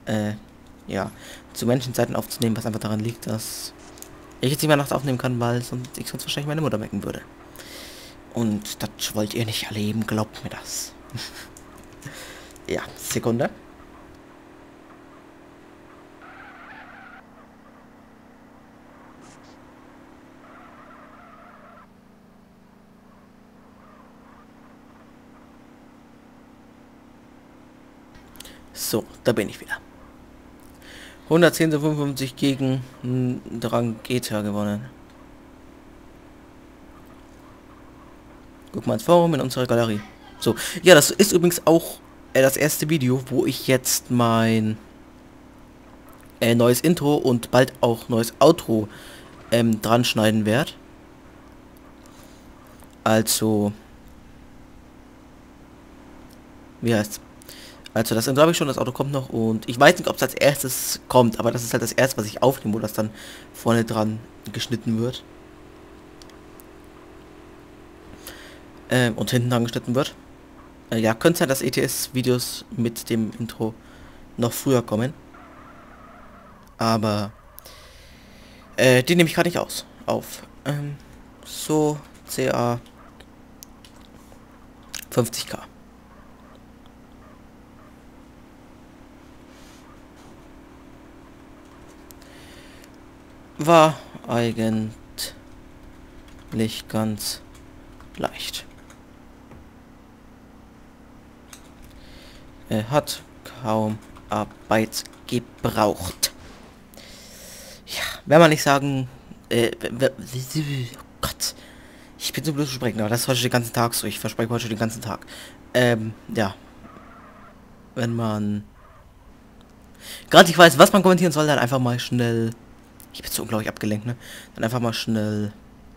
äh, ja, zu Menschenzeiten aufzunehmen, was einfach daran liegt, dass ich jetzt nicht mehr nachts aufnehmen kann, weil ich sonst wahrscheinlich meine Mutter wecken würde. Und das wollt ihr nicht erleben, glaubt mir das. Ja, Sekunde. So, da bin ich wieder. 110 zu 55 gegen Drangheta gewonnen. Guck mal ins Forum in unserer Galerie. So, ja, das ist übrigens auch das erste Video, wo ich jetzt mein neues Intro und bald auch neues Outro dran schneiden werde. Also, wie heißt's? Also das Intro habe ich schon, das Auto kommt noch und ich weiß nicht, ob es als erstes kommt, aber das ist halt das erste, was ich aufnehme, wo das dann vorne dran geschnitten wird. Und hinten dran geschnitten wird. Ja, könnte sein, dass ETS-Videos mit dem Intro noch früher kommen. Aber die nehme ich gerade nicht auf. So, CA 50k. War eigentlich ganz leicht. Hat kaum Arbeit gebraucht. Ja, wenn man nicht sagen, oh Gott, ich bin so blöd zu sprechen, aber das ist heute den ganzen Tag so. Ich verspreche heute den ganzen Tag. Ja, wenn man gerade nicht weiß, was man kommentieren soll, dann einfach mal schnell. Ich bin so unglaublich abgelenkt, ne? Dann einfach mal schnell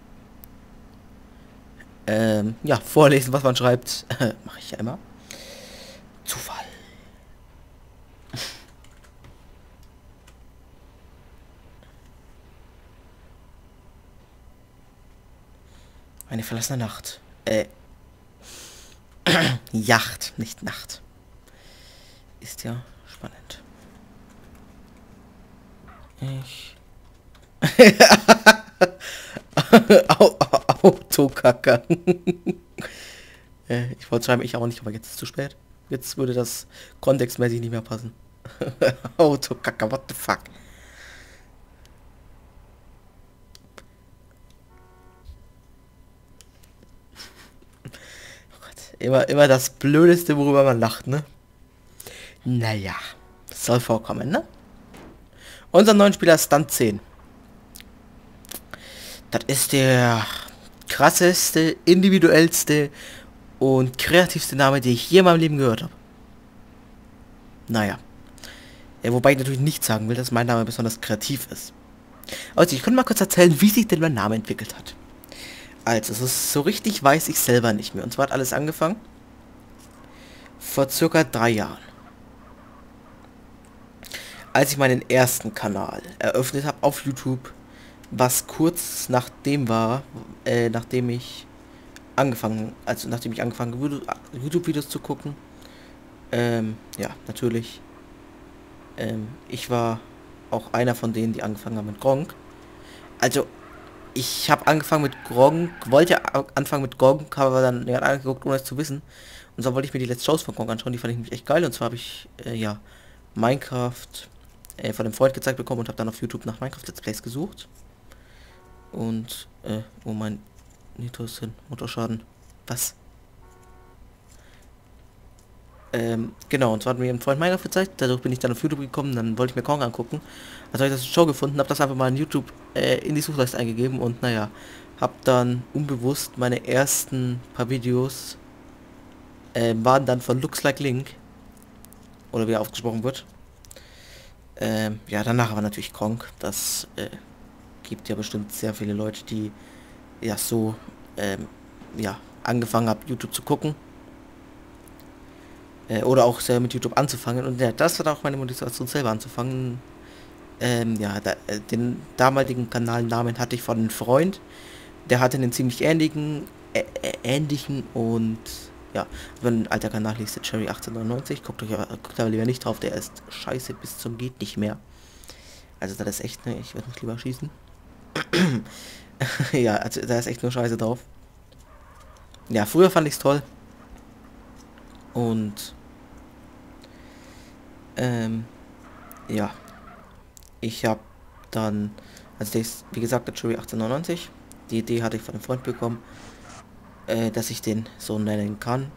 ja, vorlesen, was man schreibt. Mache ich ja immer. Zufall. Eine verlassene Nacht. Yacht, nicht Nacht. Ist ja spannend. Ich. Autokacker. Ich wollte schreiben, ich auch nicht, aber jetzt ist es zu spät. Jetzt würde das kontextmäßig nicht mehr passen. Autokacker, what the fuck? Oh Gott, immer das Blödeste, worüber man lacht, ne? Naja, soll vorkommen, ne? Unser neuen Spieler ist Stunt 10. Das ist der krasseste, individuellste und kreativste Name, den ich je in meinem Leben gehört habe. Naja. Wobei ich natürlich nicht sagen will, dass mein Name besonders kreativ ist. Also, ich könnte mal kurz erzählen, wie sich denn mein Name entwickelt hat. Also, es ist so richtig weiß ich selber nicht mehr. Und zwar hat alles angefangen vor circa 3 Jahren. Als ich meinen ersten Kanal eröffnet habe auf YouTube, was kurz nachdem war, nachdem ich angefangen habe, YouTube-Videos zu gucken. Ja, natürlich. Ich war auch einer von denen, die angefangen haben mit Gronkh. Also, ich habe angefangen mit Gronkh, wollte anfangen mit Gronkh, habe aber dann angeguckt, ohne es zu wissen. Und so wollte ich mir die Let's Shows von Gronkh anschauen, die fand ich nämlich echt geil. Und zwar habe ich, ja, Minecraft von einem Freund gezeigt bekommen und habe dann auf YouTube nach Minecraft Let's Plays gesucht. Und, wo mein Nitro ist hin, Motorschaden. Was? Genau, und zwar hat mir ein Freund Minecraft gezeigt, dadurch bin ich dann auf YouTube gekommen, dann wollte ich mir Kong angucken. Also habe ich das Show gefunden, habe das einfach mal in YouTube in die Suchleiste eingegeben und naja, habe dann unbewusst meine ersten paar Videos waren dann von Looks Like Link, oder wie er ausgesprochen wird. Ja, danach aber natürlich Kong, das gibt ja bestimmt sehr viele Leute, die ja so ja, angefangen haben, YouTube zu gucken. Oder auch selber mit YouTube anzufangen. Und ja, das war auch meine Motivation, selber anzufangen. Ja, den damaligen Kanalnamen hatte ich von einem Freund. Der hatte einen ziemlich ähnlichen und Ja, wenn ein alter Kanal hieß der Cherry 1899, guckt aber lieber nicht drauf, der ist scheiße bis zum geht nicht mehr. Also das ist echt, ne, ich würde mich lieber schießen. Ja, also da ist echt nur Scheiße drauf. Ja, früher fand ich's toll. Und ja, ich habe dann, also der ist, wie gesagt, der Cherry 1899. Die Idee hatte ich von einem Freund bekommen, dass ich den so nennen kann.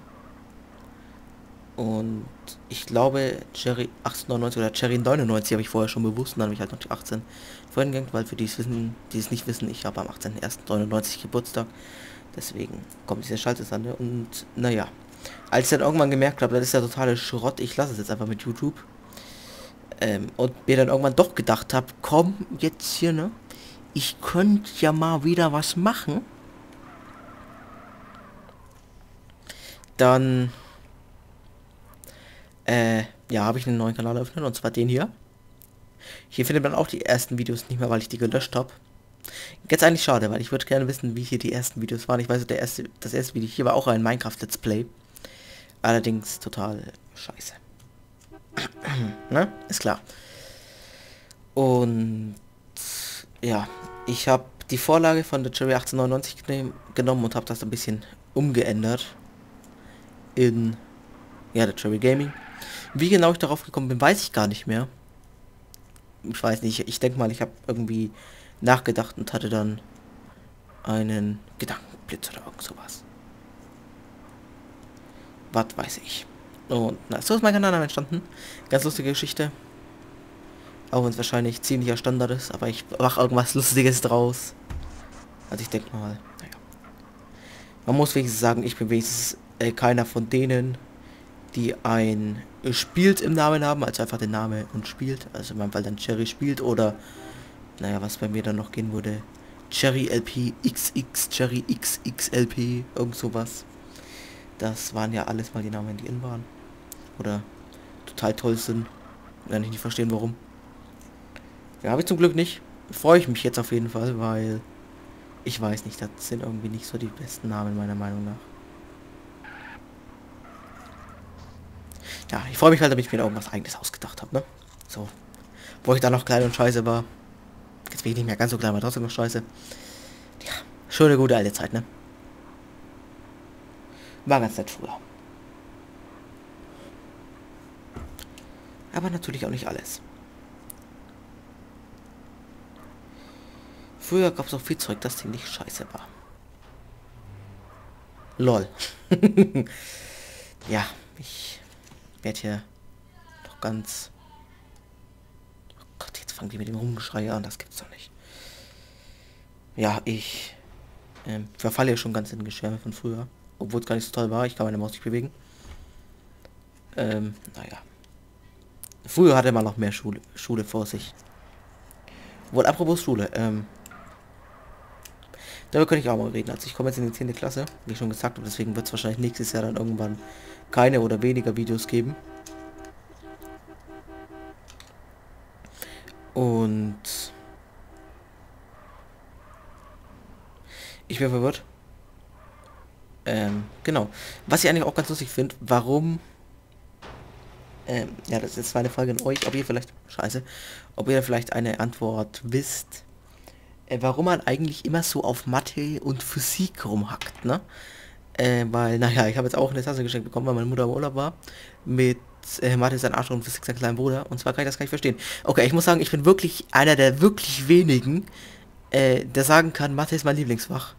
Und ich glaube, Cherry 1899 oder Cherry 99 habe ich vorher schon bewusst, und dann habe ich halt noch die 18 vorhin gegangen, weil für die es wissen, die es nicht wissen, ich habe am 18.01.99 Geburtstag. Deswegen kommt diese Schaltesande. Und naja, als ich dann irgendwann gemerkt habe, das ist ja totale Schrott, ich lasse es jetzt einfach mit YouTube. Und mir dann irgendwann doch gedacht habe, komm, jetzt hier, ne? Ich könnte ja mal wieder was machen. Dann, ja, habe ich einen neuen Kanal eröffnet, und zwar den hier. Hier findet man auch die ersten Videos nicht mehr, weil ich die gelöscht habe. Jetzt eigentlich schade, weil ich würde gerne wissen, wie hier die ersten Videos waren. Ich weiß, das erste Video hier war auch ein Minecraft Let's Play. Allerdings total scheiße. Ne? Ist klar. Und ja, ich habe die Vorlage von der Cherry 1899 genommen und habe das ein bisschen umgeändert in, ja, der Cherry Gaming. Wie genau ich darauf gekommen bin, weiß ich gar nicht mehr. Ich weiß nicht, ich denke mal, ich habe irgendwie nachgedacht und hatte dann einen Gedankenblitz oder irgend sowas. Was weiß ich. Und na, so ist mein Kanal entstanden. Ganz lustige Geschichte. Auch wenn es wahrscheinlich ziemlicher Standard ist, aber ich mache irgendwas Lustiges draus. Also ich denke mal, naja. Man muss wenigstens sagen, ich bin wenigstens keiner von denen, die ein spielt im Namen haben, also einfach den Namen und spielt. Also in meinem Fall dann Cherry spielt oder, naja, was bei mir dann noch gehen würde, Cherry LP XX, Cherry XXLP, irgend sowas. Das waren ja alles mal die Namen, die in waren. Oder total toll sind. Wenn ich nicht verstehen, warum. Ja, habe ich zum Glück nicht. Freue ich mich jetzt auf jeden Fall, weil ich weiß nicht, das sind irgendwie nicht so die besten Namen meiner Meinung nach. Ja, ich freue mich halt, damit ich mir da irgendwas eigenes ausgedacht habe, ne? So. Wo ich da noch klein und scheiße war. Jetzt bin ich nicht mehr ganz so klein, aber trotzdem noch scheiße. Ja, schöne gute alte Zeit, ne? War ganz nett früher. Aber natürlich auch nicht alles. Früher gab es auch viel Zeug, das ziemlich scheiße war. Lol. Ja, ich werde hier doch ganz... Oh Gott, jetzt fangen die mit dem Rumgeschrei an, das gibt's doch nicht. Ja, ich verfalle ja schon ganz in Geschwärme von früher. Obwohl es gar nicht so toll war, ich kann meine Maus nicht bewegen. Naja. Früher hatte man noch mehr Schule vor sich. Wohl, apropos Schule, darüber könnte ich auch mal reden. Also ich komme jetzt in die 10. Klasse, wie ich schon gesagt habe, deswegen wird es wahrscheinlich nächstes Jahr dann irgendwann keine oder weniger Videos geben. Und ich bin verwirrt. Genau. Was ich eigentlich auch ganz lustig finde, warum... ja, das ist jetzt eine Frage an euch, ob ihr vielleicht eine Antwort wisst, warum man eigentlich immer so auf Mathe und Physik rumhackt, ne? Weil, naja, ich habe jetzt auch eine Tasse geschenkt bekommen, weil meine Mutter im Urlaub war, mit Mathe ist ein Arsch und Physik sein kleiner Bruder, und zwar kann ich das gar nicht verstehen. Okay, ich muss sagen, ich bin wirklich einer der wirklich wenigen, der sagen kann, Mathe ist mein Lieblingsfach.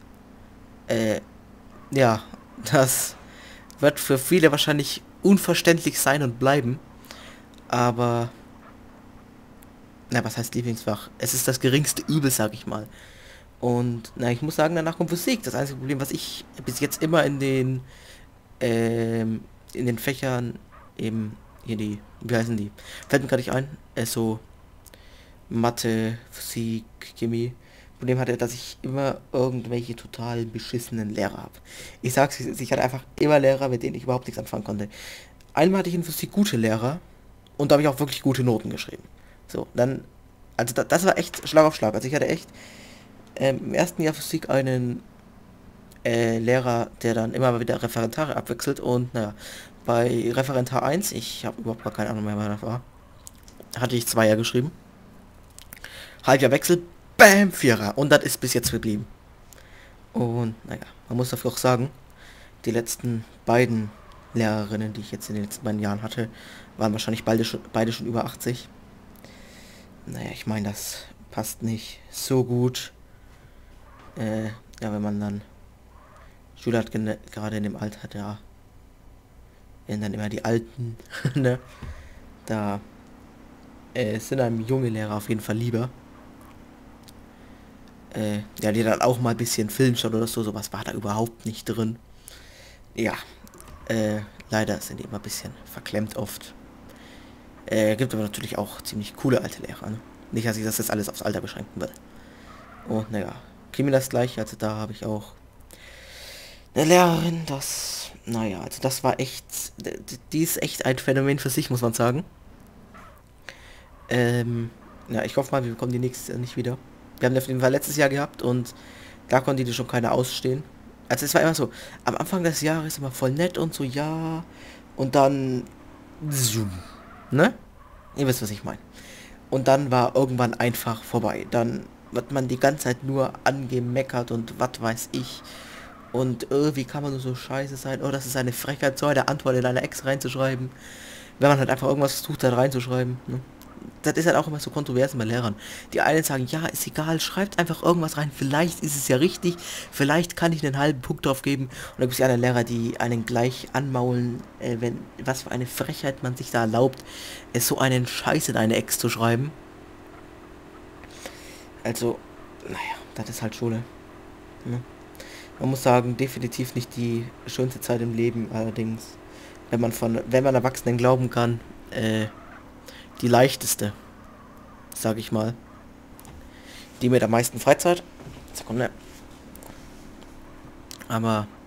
Ja, das wird für viele wahrscheinlich unverständlich sein und bleiben. Aber, na, was heißt Lieblingsfach? Es ist das geringste Übel, sag ich mal. Und, na, ich muss sagen, danach kommt Physik. Das einzige Problem, was ich bis jetzt immer in den Fächern eben, hier die, wie heißen die? Fällt mir gerade nicht ein. So, Mathe, Physik, Chemie. Problem hatte, dass ich immer irgendwelche total beschissenen Lehrer habe. Ich sag's, ich hatte einfach immer Lehrer, mit denen ich überhaupt nichts anfangen konnte. Einmal hatte ich in Physik gute Lehrer und da habe ich auch wirklich gute Noten geschrieben. So, dann, also das war echt Schlag auf Schlag. Also ich hatte echt im ersten Jahr Physik einen Lehrer, der dann immer wieder Referendare abwechselt und naja, bei Referendar 1, ich habe überhaupt gar keine Ahnung mehr, wer das war, hatte ich Zweier geschrieben. Halbjahr Wechsel, bam, Vierer. Und das ist bis jetzt geblieben. Und naja, man muss dafür auch sagen, die letzten beiden Lehrerinnen, die ich jetzt in den letzten beiden Jahren hatte, waren wahrscheinlich beide schon über 80. Naja, ich meine, das passt nicht so gut. Ja, wenn man dann Schüler hat, gerade in dem Alter, da werden dann immer die Alten, ne? Da sind einem junge Lehrer auf jeden Fall lieber. Ja, die dann auch mal ein bisschen Film schauen oder so, sowas war da überhaupt nicht drin. Ja, leider sind die immer ein bisschen verklemmt oft. Gibt aber natürlich auch ziemlich coole alte Lehrer, ne? Nicht, dass ich das jetzt alles aufs Alter beschränken will. Und naja, Chemie das gleiche, also da habe ich auch eine Lehrerin, naja, also das war echt, die ist echt ein Phänomen für sich, muss man sagen. Ja, ich hoffe mal, wir bekommen die nächstes Jahr nicht wieder. Wir haben die auf jeden Fall letztes Jahr gehabt und da konnte die schon keiner ausstehen. Also es war immer so, am Anfang des Jahres immer voll nett und so, ja, und dann, zoom, ne? Ihr wisst, was ich meine. Und dann war irgendwann einfach vorbei. Dann wird man die ganze Zeit nur angemeckert und was weiß ich. Und wie kann man nur so scheiße sein? Oh, das ist eine Frechheit, so eine Antwort in eine Ex reinzuschreiben. Wenn man halt einfach irgendwas versucht hat reinzuschreiben. Ne? Das ist halt auch immer so kontrovers bei Lehrern. Die einen sagen, ja, ist egal, schreibt einfach irgendwas rein. Vielleicht ist es ja richtig. Vielleicht kann ich einen halben Punkt drauf geben. Und dann gibt es ja andere Lehrer, die einen gleich anmaulen, was für eine Frechheit man sich da erlaubt, es so einen Scheiß in eine Ex zu schreiben. Also, naja, das ist halt Schule. Ne? Man muss sagen, definitiv nicht die schönste Zeit im Leben, allerdings, wenn man Erwachsenen glauben kann, die leichteste, sage ich mal. Die mit am meisten Freizeit. Sekunde. Aber